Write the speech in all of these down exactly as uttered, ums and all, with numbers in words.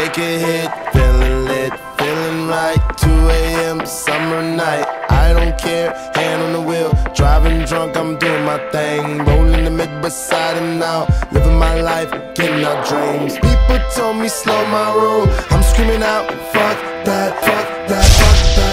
take a hit, feeling lit, feeling right. two A M summer night, I don't care, hand on the wheel, driving drunk, I'm doing my thing, rolling the mid beside and now, living my life, getting out dreams. People told me slow my roll, I'm screaming out, fuck that, fuck that, fuck that.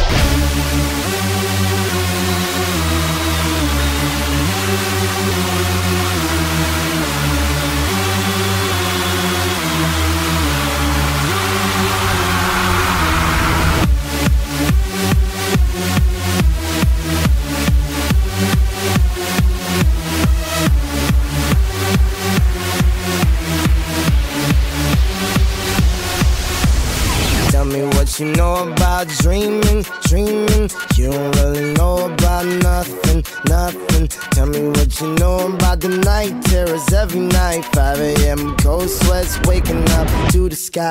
Tell me what you know about dreaming, dreaming. You don't really know about nothing, nothing. Tell me what you know about the night terrors every night. five A M cold sweats waking up to the sky.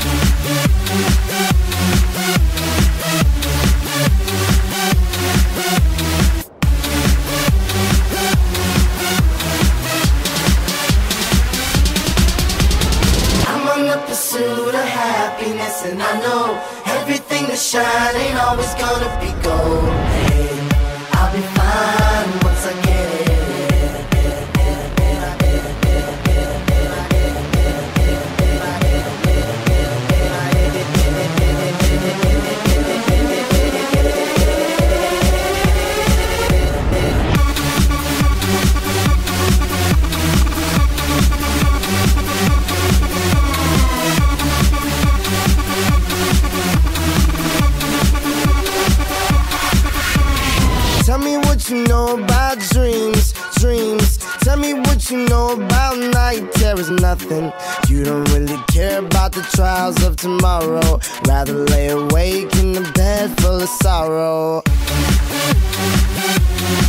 I'm on the pursuit of happiness, and I know everything that shine ain't always gonna be gold. Hey, I'll be fine once I get it. Tell me what you know about dreams, dreams. Tell me what you know about night terrors, nothing. You don't really care about the trials of tomorrow. Rather lay awake in the bed full of sorrow.